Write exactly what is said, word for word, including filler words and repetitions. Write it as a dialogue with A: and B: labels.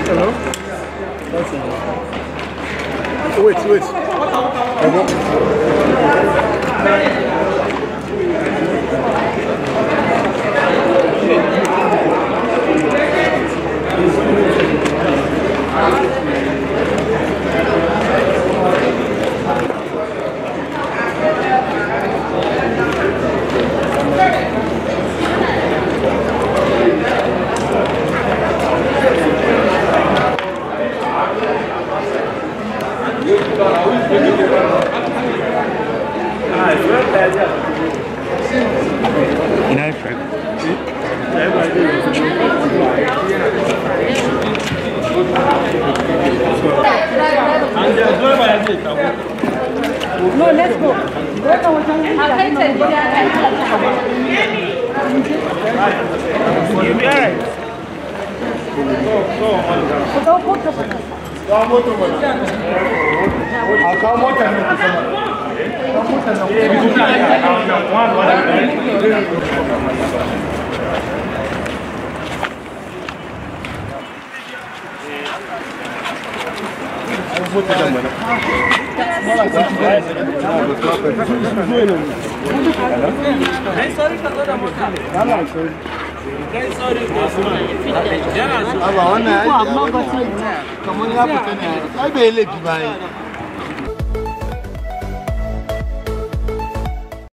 A: Hello? Wait, wait.
B: No, let's go.
A: Abba, wannan ai, kamar ya fita ne, ai bai laifi ba.